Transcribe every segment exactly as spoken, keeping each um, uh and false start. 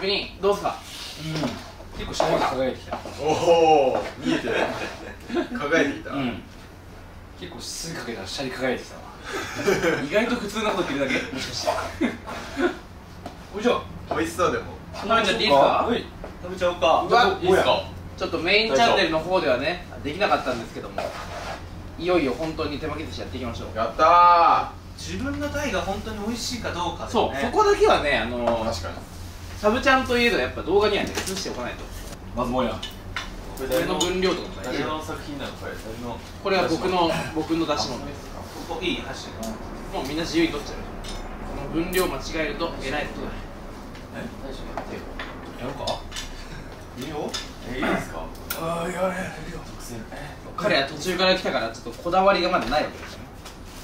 職人どうすか。 うん結構下に輝いてきた。 おお見えてる輝いてきた。 結構すぐかけたら下に輝いてきたわ。意外と普通なこと言ってるだけもしかして。おいしょ。 美味しそうでも。 食べちゃっていいですか。 食べちゃおうか。 うわいいですか。 ちょっとメインチャンネルの方ではねできなかったんですけども、いよいよ本当に手巻き寿司やっていきましょう。 やったー。 自分の鯛が本当に美味しいかどうか。 そう、そこだけはね、あのー、 確かにサブちゃんといえどやっぱ動画にはね映しておかないと。 まずもやこれの分量とかも大事。 誰の作品なのこれ。誰の。 これは僕の僕の出し物です。 ここいい箸。 もうみんな自由に取っちゃう。この分量間違えるとえらいことだ。 え大丈夫やってよ。 やろうか。 いいよ。えいいですか。 ああやれやるよ。 彼は途中から来たからちょっとこだわりがまだないわけですよね。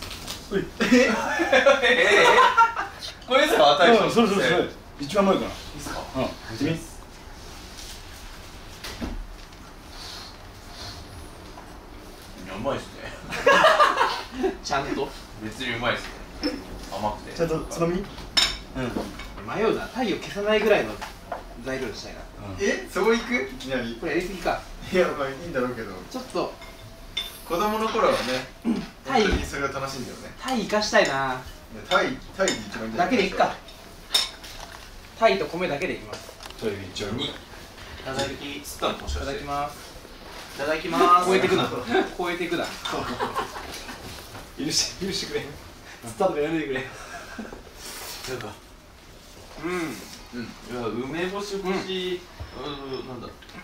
これですか。鯛。 それそれそれ一番うまいから。いいですか。 うんやってみ。 うまいですね。 ちゃんと別にうまいですね。甘くて。 ちゃんとつまみ。うん迷うな。太陽消さないぐらいの材料にしたいな。 えそういくいきなり。 これやりすぎか。 いやまあいいんだろうけど、 ちょっと子供の頃はねタイ本当にそれを楽しんでるね。 タイ生かしたいな。 タイタイで一番いいんじゃないだけでいっか。タイと米だけでいきます。 トイレ一応に。 いただき。つったのもしいただかして。 きます。 いただきます。 超えてくな。超えてくな。 許して許してくれ。スタートがやめてくれ。 なんか。 うん。 うんいや梅干し干し。うんなんだ。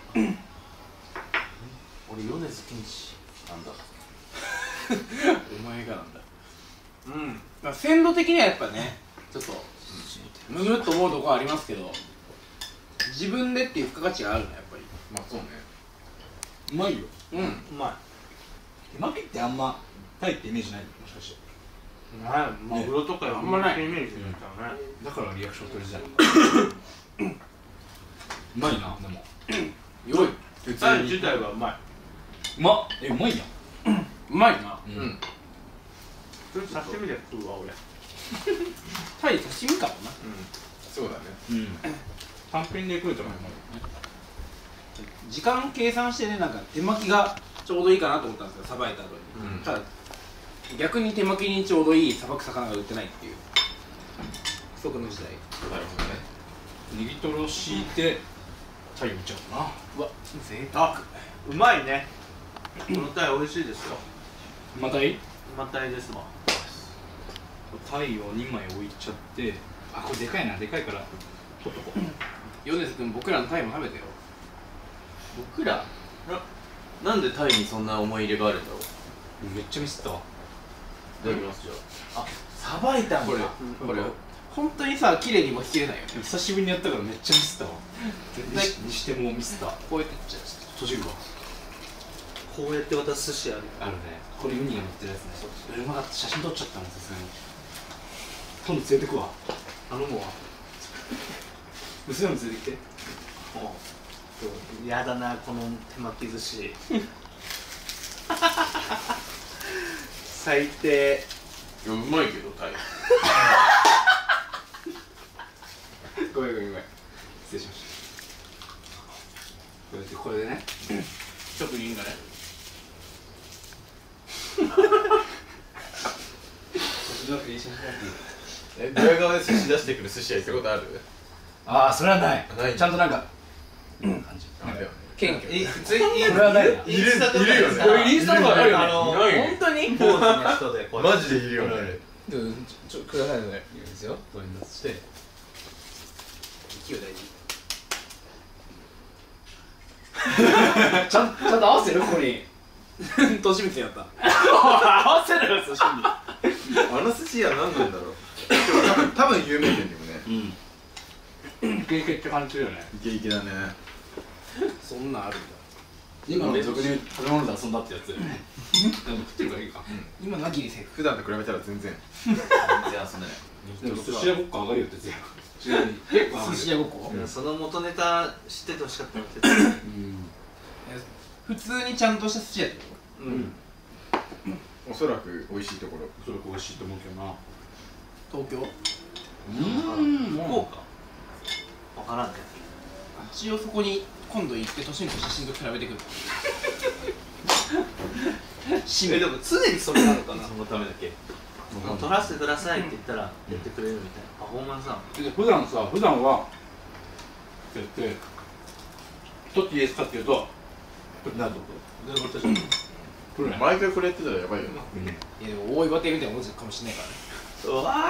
俺米津玄師なんだ。 お前がなんだ。うん。まあ鮮度的にはやっぱね、ちょっとむむっと思うところはありますけど、自分でっていう付加価値があるねやっぱり。 まあそうね。 うまいよ。 うん。 うま手巻きってあんまタイってイメージないもしかして。 い。ないマグロとかあんまないイメージだったね。 だからリアクション取りづらいのか。うまいなでも。 よい。 普通に鯛自体はうまい。 うまっえうまいやん。 うまいな。 ううん。 それ刺身で食うわ俺。 タイ刺身かもな。 そうだね。 うん単品で食うと思うよ。 時間計算してね、なんか手巻きがちょうどいいかなと思ったんですよ、さばいた後に。 うんただ逆に手巻きにちょうどいいさばく魚が売ってないっていう不測の事態。 なるほどね。 ネギトロ敷いてタイ打っちゃうかな。 うわ、贅沢。 あ、うまいね。この鯛美味しいですよ。 またいいまたいですわ。 タイをにまい置いちゃって、あこれでかいな、でかいから取っとこう。 米津君、僕らのタイも食べてよ。 僕らな、なんでタイにそんな思い入れがあるんだろう。 めっちゃミスったわ。 いただきますよ。あ、さばいたんだ。 これ、これ本当にさ、綺麗にも引きれないよね。 久しぶりにやったからめっちゃミスったわ。 絶対にしてもミスった。 こうやってっちゃう。 閉じるわ。 こうやって渡す寿司ある。 あるね。これウニが乗ってるやつね。うまかった。写真撮っちゃったもんさすがに。今度連れてくわ。頼むわ。娘も連れてきて。 やだな、この手巻き寿司。最低。 いやうまいけどタイ。 ごめんごめんごめん。失礼しました。こうやってこれでね。 職人がね。 写真なくていい写真なくていい。 えドヤ顔で寿司出してくる寿司屋行ったことある？ ああそれはない。 ないちゃんとなんか感じ。 ダメよね。 謙虚。 え、普通にこれはないな。 インスタとかでさいるよねこれインスタとかあるよねあの、 いないよ本当に？ ポーズの人でこうやってマジでいるよね。 ちょちょくださいね。いいですよ。こういうのして勢い大事。 ちゃんちゃんと合わせるここに。 としみつやった。 合わせるよ寿司に。 あの寿司屋何なんだろう。多分多分有名店だよね。 うん。イケイケって感じするよね。 イケイケだね。 そんなんあるんだ。 今の俗に食べ物で遊んだってやつ。でも食ってるからいいか。 今がギリセーフ。 普段と比べたら全然。 全然遊んでない。 でも寿司屋ごっこ上がるよって言ってたよ。結構上がる。 寿司屋ごっこ。 その元ネタ知っててほしかったのって。 うん。 普通にちゃんとした寿司屋ってこうん。 おそらく美味しいところ。 おそらく美味しいと思うけどな。 と？東京？ うん。 福岡。わからんね。 一応そこに今度行って年の写真と比べてくるえでも常にそれなのかなそのためだけ撮らせてくださいって言ったらやってくれるみたいなパフォーマンスなの。 で普段さ普段はって言ってどっちですかって言うとこれ何だとこれ私これ毎回これやってたらやばいよな。 いやでも大岩亭みたいな文字かもしれないからねうわ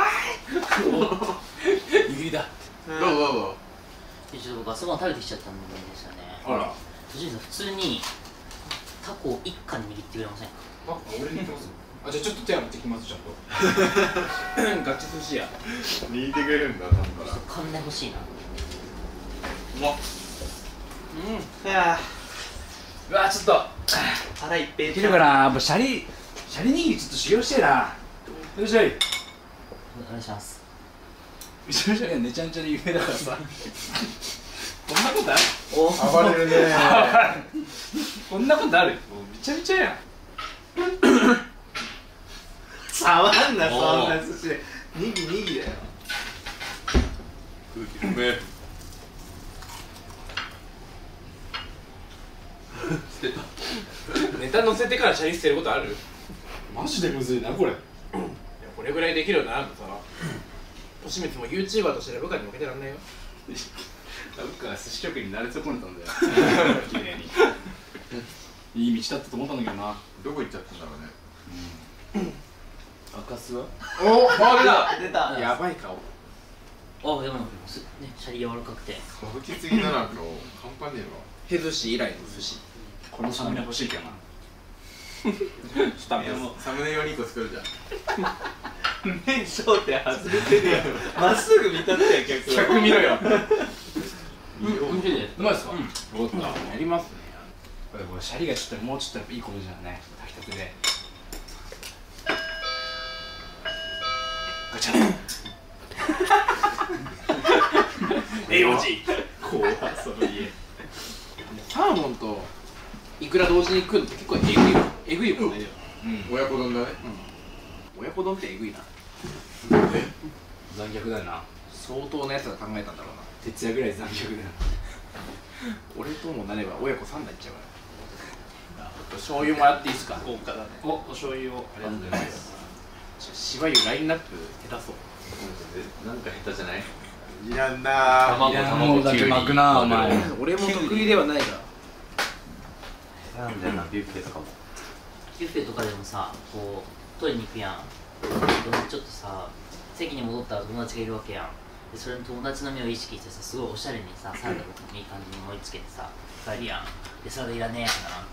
指りだどうぞどうぞ。 ちょっと僕あそこまで食べてきちゃったんですよね。 あら途中で普通にタコを一貫握ってくれませんか。 あ俺に言ってますあじゃあちょっと手洗ってきますちゃんとガチ寿司屋握ってくれるんだ、なんか噛んでほしいな。 うまっうんいやうわちょっとー腹いっぺいいけるかなもうシャリシャリ握りちょっと修行してえなよっしゃいお願いします。 うちのシャリはねちゃんちゃで有名だからさこんなことあるお暴れるねこんなことあるもうめちゃめちゃやん触んなそんな寿司にぎにぎだよ。 空気うめえ。 捨てた。 ネタ乗せてからシャリ捨てることある？いやマジでむずいなこれこれぐらいできるようになるとさ星光も YouTuber として部下に負けてらんないよなんか寿司職人に慣れ損ねたんだよ綺麗にいい道だったと思ったんだけどなどこ行っちゃったんだろうね。 赤酢はおマジだ出た。 やばい顔あでもすねシャリ柔らかくて。 吹きすぎだな、今日。半端ねへ寿司以来の寿司このサムネ欲しいけどなスタえわ。サムネ用にいっこ作るじゃん。 麺焦点外れてるやん。まっすぐ見たってや客は。 客見ろよおいしいです。 うまいっすかよかったやりますねこれこれシャリがちょっともうちょっといいことじゃんね炊きたてでガチャンえいおじ怖その家サーモンとイクラ同時に食うのって結構えぐいよえぐいよこれで親子丼だね。 親子丼ってえぐいな残虐だよな相当なやつが考えたんだろうな徹夜ぐらい残虐だよ俺ともなれば親子さん代いっちゃうから醤油もらっていいですか豪華だね。 おお醤油をありがとうございますしばゆラインナップ下手そうなんか下手じゃない。 いらんな卵いやもうだけ巻くなお前俺も得意ではないがなんだよなビュッフェとかも。 ビュッフェとかでもさこう取りに行くやん。ちょっとさ席に戻ったら友達がいるわけやん。でそれの友達の目を意識してさすごいおしゃれにさサラダとかもいい感じに盛り付けてさ帰るやん。でサラダいらねえ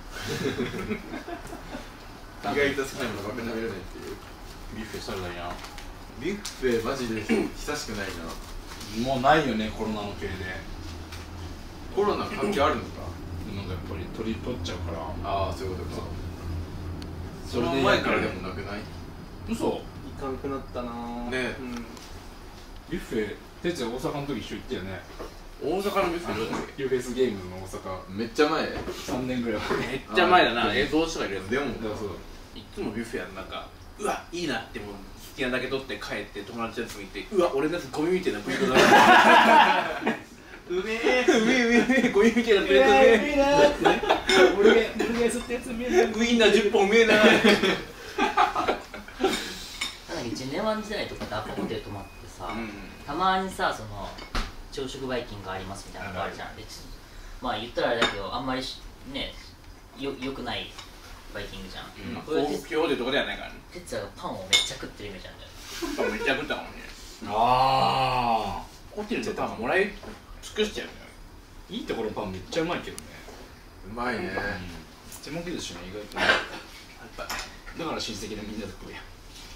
ってな意外と好きなものばっかり食べれないっていう。 ビュッフェしたらいいなビュッフェマジで久しくないな。 もうないよねコロナの系でコロナ関係あるのか。 なんかやっぱり取り取っちゃうからああ、そういうことか。 それでその前からでもなくない？ 嘘行かんくなったなぁ。 ねうん。 ビュッフェ哲也大阪の時一緒行ったよね大阪のビュッフェどうだっユーフェイスゲームの大阪めっちゃ前。 さんねんぐらい前けめっちゃ前だな映像とかいるやつでも、 だからそういつもビュッフェやんなんかうわいいなってもう好きなだけ取って帰って友達のやつ見てうわ俺のやつゴミみたいなプレートだうめえ。 うめえうめえうめえゴミみたいなプレートうめえなーってね俺が俺がやったやつ見えないウインナーじゅっぽんうめえななんだっけジェネワン時代とかでアパホテル泊まってさ、たまにさその朝食バイキングがありますみたいなのがあるじゃん。でちまあ言ったらあれだけどあんまりしねよよくないバイキングじゃん。これ幸福表でとかではないからね哲也がパンをめっちゃ食ってるイメージなんだよ。 めっちゃ食ったもんねあホテルでパンもらい尽くしちゃうよーいいところのパンめっちゃうまいけどねうまいね。 手巻き寿司ね意外とねだから親戚のみんなで食うやん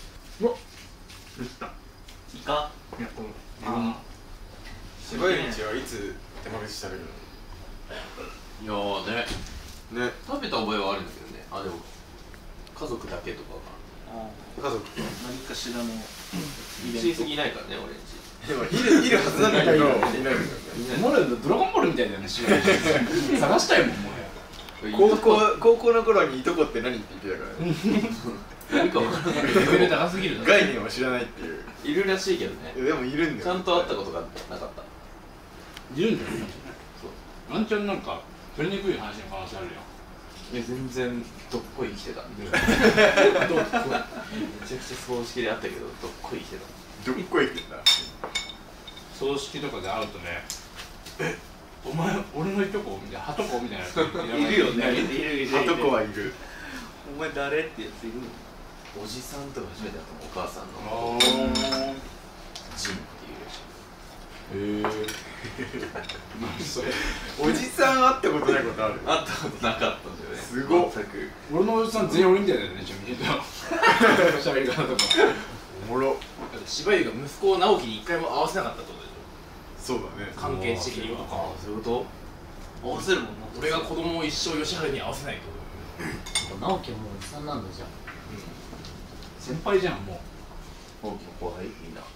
イカ。 いやこの自分のしばゆりちはいつ手巻き寿司食べるいやーね。 の？ね。 食べた覚えはあるんだけどね。あでも家族だけとか家族。 何かしらの親戚いないからね俺んち。 でもいるいるはずなんだけどいないんだよね。 もはやドラゴンボールみたいだよねしばらく探したいもんもはや高校高校の頃にいとこって何って言ってたからね。 何か分からないレベル高すぎるだろ概念を知らないっていう。 いるらしいけどね。 でもいるんだよ。 ちゃんと会ったことがなかった。 いるんだよねワンチャンなんか取りにくい話の可能性あるよ。 いや全然どっこい生きてた。めちゃくちゃ葬式であったけどどっこい生きてた。 どっこいってんだ。 葬式とかで会うとね、え、お前俺のいとこみたいな、はとこみたいなやついるよね。いるいる。 はとこはいる。 お前誰ってやついるの？ おじさんとか初めてだったの、お母さんのあジンっていう。 へえ。何それ。 おじさん会ったことないことある。 会ったことなかったんだよね。 すごっ。 全く。 俺のおじさん全員俺みたいだよね、ちなみに。喋り方とか。 おもろ。 だって柴裕が息子を直樹に一回も会わせなかったってことでしそうだね。 ょ、関係値的には。 あ、そういうこ合わせるもんな。 俺が子供を一生吉原に会わせないってこ直樹はもうおじさんなんだじゃん。 先輩じゃん、もう。 と。大きな後輩みんな。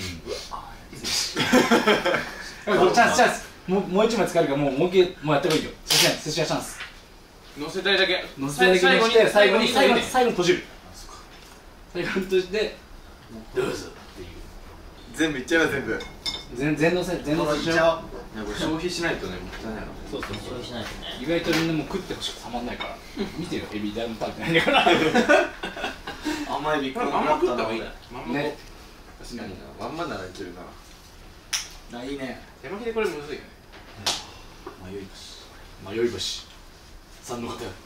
チャンスチャンス。もうもう一枚使えるから、もうもう一回もうやってこいよ。寿司屋寿司屋チャンス。 と乗せたいだけ乗せたいだけにして、最後に最後に最最後に閉じる。最後に閉じて、どうぞっていう。 全部いっちゃうよ全部。 全全乗せ全乗せしよう。 いやこれ消費しないとね、もったいないの。 そうそう消費しないとね。 意外とみんなもう食ってほしくたまんないから見てよ、エビ誰も食べてないんだから甘いビッグまんま食った方がいいな。まんまね。 確かにな。まんまならいけるな。 あ、いいね。 手巻きでこれむずいよね。 迷い星迷い星さんの方よ。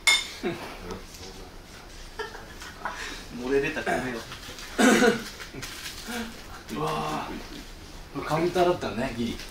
漏れ出た米よ。 うわー、カウンターだったらね、ギリ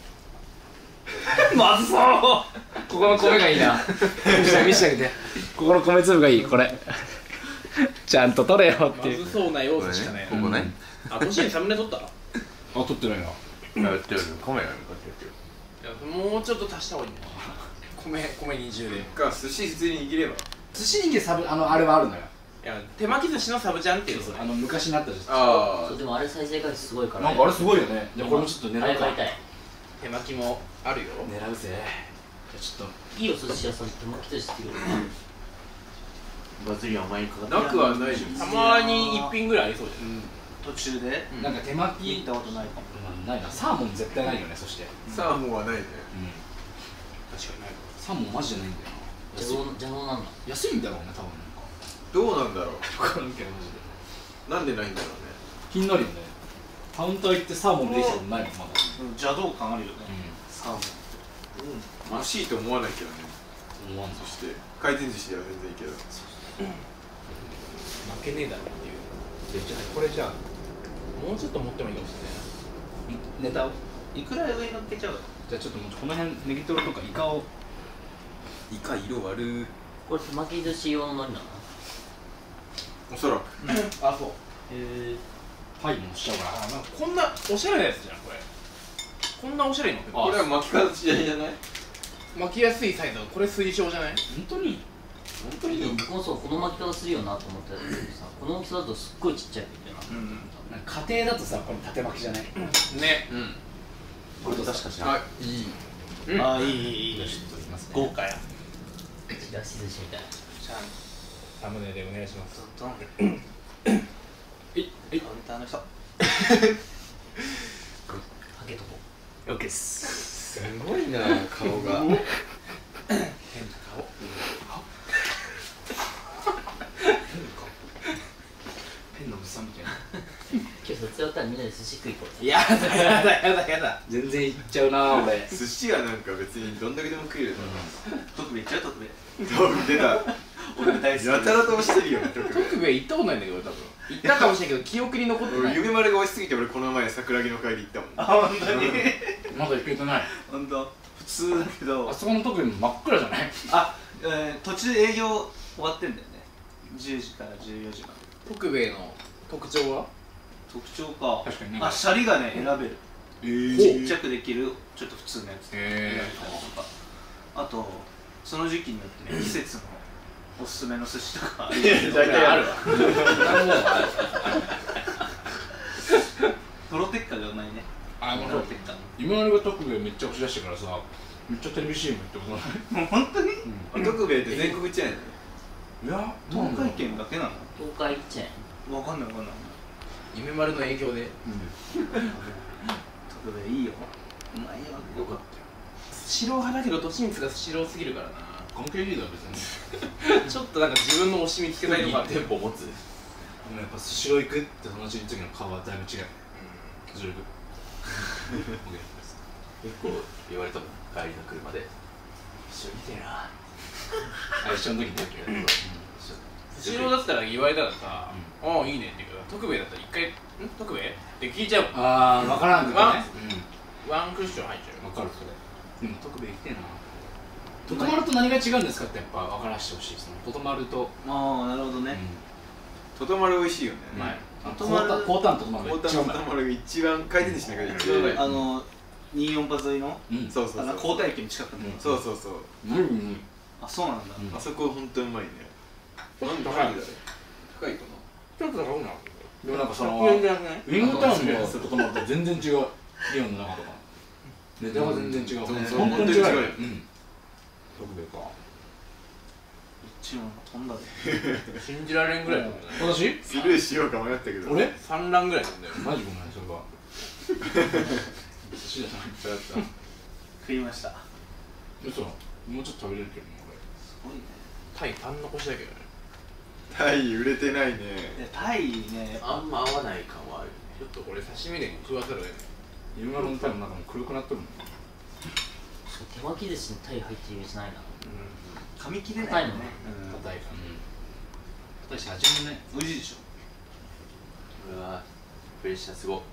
まずそう。 ここの米がいいな。見せて見せてあげて。ここの米粒がいい、これちゃんと取れよっていう。 まずそうな要素しかないここね。 あ、年にサムネ撮った？いあ、取ってないな。 やってる。カメラに向かってやってる。 や、もうちょっと足した方がいいんだよ。米、米二重で。いか寿司普通に握れば。 寿司にサブ、あの、あれはあるのよ。 や、手巻き寿司のサブちゃんっていうそれ。 あの、昔にあったじゃん。 あそうでもあれ再生回数すごいから。 なんかあれすごいよね。じゃあこれもちょっと狙うか。 あれ買いたい。 手巻きもあるよ。 狙うぜ。じゃあちょっと。 いいよ寿司屋さん手巻き寿司っていうの。 バズり甘いかかってなくはないじゃん。 たまに一品ぐらいありそうじゃん。 途中でなんか手巻き聞いたことないかも。 うんないな。サーモン絶対ないよね、そして。 サーモンはないね。 確かにない。 サーモンマジでないんだよな。 邪道邪道なんだ。 安いんだろうね、多分なんか。 どうなんだろう。 分からんけどマジで。 なんでないんだろうね。 気になるよね。カウンター行ってサーモンできたことないもん、まだ。 邪道感あるよね。サーモン。 欲しいと思わないけどね。 思わんぞ。 そして回転寿司では全然いいけど。 負けねえだろっていう。 じゃあこれじゃあもうちょっと持ってもいいかもしれない。 ネタをいくら上に乗っけちゃうの？ じゃあちょっともうこの辺ネギトロとかイカを。 イカ色悪い。 これ手巻き寿司用の海苔なの？ おそらく。 あ、そう。 へえ。 パイもしちゃうから。 あ、なんかこんなおしゃれなやつじゃん、これ。こんなおしゃれに乗ってる。 これは巻き方次第じゃない？ 巻きやすいサイズだとこれ推奨じゃない？ 本当に本当にいい。 僕もそうこの巻き方するよなと思ったけどさ、この大きさだとすっごいちっちゃいみたいな。 うん。 なんか家庭だとさ、これ縦巻きじゃない。 ね。 うん。 これと確かしな。 あ、いい。 うんああいいいいいい。 ちょっといきますね。 豪華や。 ちらし寿司みたいな。 じゃあ、サムネでお願いします。 ドン。 えいえい。 カウンターの人。はけとこ。 オッケーっす。 すごいな顔が。 変な顔。 ペンのおじさんみたいな。 今日卒業終わったらみんなで寿司食い行こう。 やだやだやだやだ。 全然いっちゃうな俺。 寿司はなんか別にどんだけでも食える。 特別いっちゃう特別。 出た。 俺大好き。 やたらと押してるよね。特特別行ったことないんだけど、多分。行ったかもしれないけど、記憶に残ってない。 俺夢丸が押しすぎて俺この前桜木の会で行ったもん。 あ本当に。 まだ行けてない。 本当。普通だけどあ。そこの特に真っ暗じゃない。 あ、えー、途中で営業終わってんだよね。じゅうじからじゅうよじまで。 特別の特徴は？ 特徴か。 確かになんかあ、シャリがね選べる。 えちっちゃくできるちょっと普通のやつ。 へ選べたりとか。あとその時期によってね季節のおすすめの寿司とか。 大体あるわ。 トロテッカがうまいね。 あ、 トロテッカ。 今のが特別めっちゃ押し出してからさ、めっちゃテレビ シーエム ってことない。 もう本当に？ あ、特別って全国チェーンだね。 いや、 東海圏だけなの？ 東海チェーンわかんないわかんない。 夢丸の影響で。 特別いいよ。うまいよ。 よかっスシロー派だけど利光がスシローすぎるからな。 関係ねえだろ別にちょっとなんか自分の推し見つけたいとかある。 店舗持つ。 でもやっぱスシロー行くって友達の時の顔はだいぶ違う。スシロー行く結構言われたもん、帰りの車で一緒にいてえな。 あ、一緒の時にね。 スシローだったら言われたらさ、ああいいねって言うけど、徳兵衛だったら一回「ん徳兵衛?」って聞いちゃうもん。 あー、分からんけどね。 ワンクッション入っちゃうよ。 分かるそれ。でも徳兵衛行きてえな。ととまると何が違うんですかってやっぱ分からしてほしいですね。ととまると、 ああなるほどね。ととまる美味しいよね。 うまい。 ととまるコータンととまるコータンととまるが一番回転寿司の中で一番うまい。 あのにじゅうよんぱ沿いのうん。 そうそうそう。 あの交代駅の近くのそうそうそう。 うんうん。 あそうなんだあそこ本当うまいね。なんで高いなんでだろう。高いかちょっと高くなる。 でもなんかそのひゃくえんじゃなくない？ ウィングタウンのととまると全然違う。リオンの中とかネタが全然違う。 うん本当に違うよ。 本当に違うようん。徳兵衛か。 一応飛んだで信じられんぐらいだもんね。 私？ な。スルーしようか迷ったけど。 俺？ 産卵ぐらいなんだよ。 マジごめんそれは。寿司じゃない。 そうやった。 食いました嘘。もうちょっと食べれるけどねこれ。 すごいねタイ単残しだけどね。 タイ売れてないね。 でタイねあんま合わない感はある。 ちょっとこれ刺身で食わざるを得ない。 今のタイの中も黒くなっとるもん。 手巻き寿司にタイ入ってるイメージないな。 噛み切れない硬いのねよね硬いか。硬いし味もね。 美味しいでしょうわプレッシャーすご。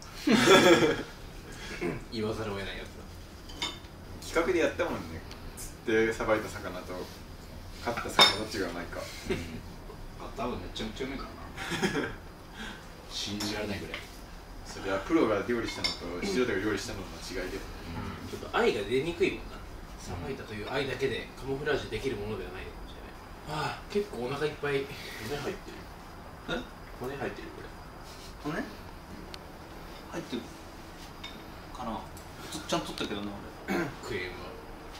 言わざるを得ないやつだ。 企画でやったもんね。釣ってさばいた魚と買った魚どっちがうまいか。 多分めちゃめちゃうまいからな。信じられないぐらい。 それはプロが料理したのと素人が料理したのの違いで。 ちょっと愛が出にくいもんな。さばいたという愛だけでカモフラージュできるものではないかもしれない。ああ、結構お腹いっぱい。 骨入ってる。 え骨入ってるこれ。 骨入ってるかなちゃんと取ったけどなクレームは。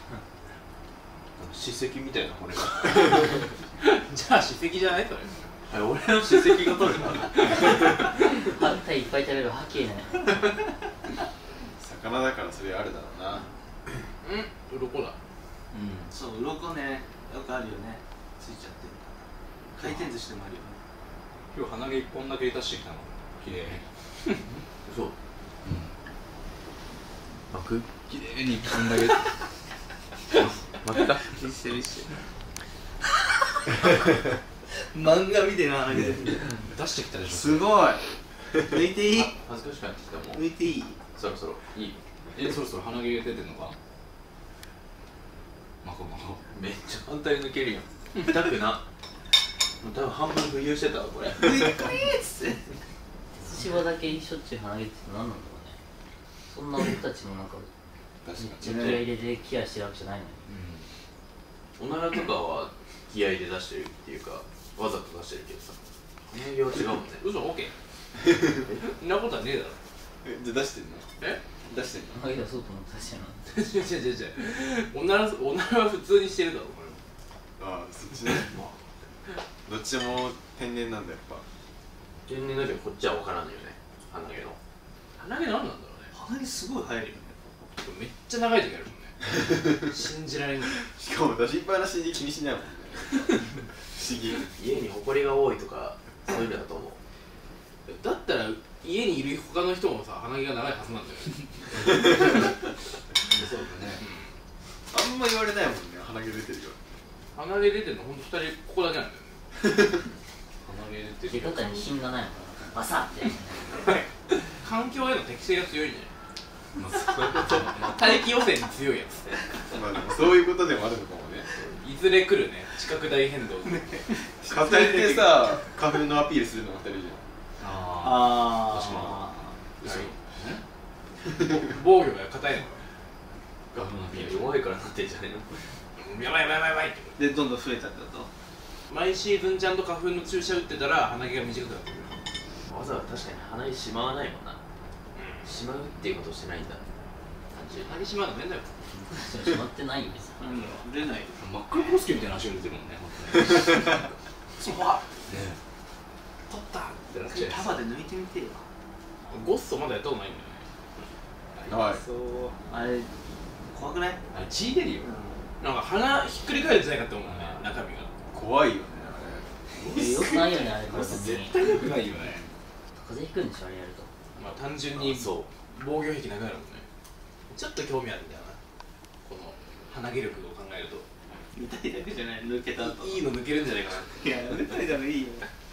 歯石みたいな骨が。 じゃあ歯石じゃないそれ。 俺の歯石が取れた。 あタイいっぱい食べる覇気ね。 魚だからそれあるだろうな。 うん、鱗だ。 そう鱗ねよくあるよねついちゃってる回転寿司でもあるよね今日鼻毛一本だけ出してきたの。綺麗。 そう。巻く？ 綺麗に一本だけ。 巻くか？ 一緒一緒漫画みたいな鼻毛出てる出してきたでしょ。 すごい抜いていい恥ずかしくなってきたもん。 抜いていいそろそろいい。 え、そろそろ鼻毛が出てんのか。まこまこ。 めっちゃ反対抜けるやん。痛くな。もう多分半分浮遊してたわこれ。 抜いてくれーっつって寿司場だけしょっちゅう鼻毛って何なんだろうね。そんな俺たちもなんかめっ確かちゃ気合い入れてケアしてるわけじゃないのに。 おならとかは気合で出してるっていうかわざと出してるけどさ。鼻毛は違うもんね。 嘘、オッケー。そんなことはねえだろ。 え、じゃあ出してんの？ え？ 出してんの？ 鼻毛出そうと思ったしな。 違う違う違う違う。おなら、おならは普通にしてるだろ、これ。 ああ、そっちね。どっちも天然なんだやっぱ。 天然だけどこっちは分からんよね。鼻毛の。 鼻毛何なんだろうね。 鼻毛すごい生えるよねめっちゃ長い時あるもんね。信じられない。 しかも出しっぱなしに気にしないもんね。不思議。 家に埃が多いとかそういうのだと思う。 だったら家にいる他の人もさ、鼻毛が長いはずなんだよ。 そうだね。 あんま言われないもんね、鼻毛出てるよ。 鼻毛出てるのほんとふたりここだけなんだよね。 鼻毛出てる。 出方に品がないのかな。バサって。 環境への適性が強いんじゃまあそういうこと。 ない？大気汚染に強いやつ。 まあでもそういうことでもあるのかもね。 いずれ来るね、地殻大変動。 かといってさ、花粉のアピールするのも二人じああ確かあ防御が硬いのか。 あ。花粉のビール。 弱いからなってんじゃねえの。 やばいやばいやばいやばいって。 でどんどん増えたってこと毎シーズンちゃんと花粉の注射打ってたら鼻毛が短くなってくる。 わざわざ確かに鼻にしまわないもんな。しまうっていうことをしてないんだ。単純に。 鼻毛しまうのめんどいよ。 しまってないよ別に。 何が売れない真っ黒コロスケみたいな足が出てるもんね。本当にねそう取ったってなっちゃう。 束で抜いてみてよゴッソまだやったことないんだよね。 ゃん。はい。 そうあれ怖くない？ あれ血出るよなんか鼻ひっくり返るんじゃないかって思うね、中身が。 怖いよねよくないよねあれ体に。 絶対良くないよね風邪ひくんでしょあれやると。 まあ単純にそ防御壁なくなるもんね。ちょっと興味あるんだよな、この鼻毛力を考えると。 見たいだけじゃない、抜けた後。 いいの抜けるんじゃないかな。 いや、抜けたいだろ、いいよ。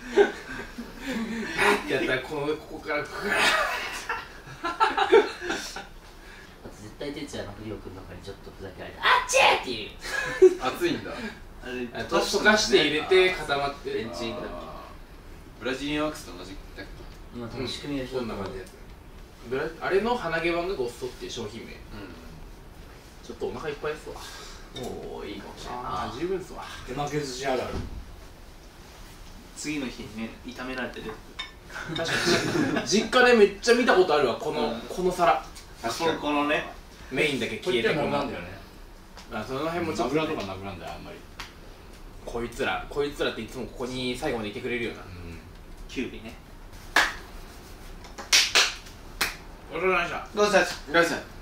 ってやったらこのここからグワだって絶対哲也の不良君とかにちょっとふざけられて「あっち!」って言うよ。 熱いんだあれ、 ーッと溶かして入れて固まってレンチンだっブラジリアンワックスと同じだっ今多分仕組みをこんな感じのやつ。ブラあれの鼻毛版がゴッソっていう商品名。 けちょっとお腹いっぱいですわ。 おおいいかもしれないああ十分っすわ。 手負け寿司あるある次の日にね、炒められて出てくる。 確かに実家でめっちゃ見たことあるわ、この、この皿あ、そう、このね。 メインだけ消えてここのれなんだよねあその辺もちょっと、ね、 油とかなくなんだよあんまりこいつらこいつらっていつもここに最後までいてくれるよな。 キュウリね。 お疲れ様でした。 どうした？ ガイさん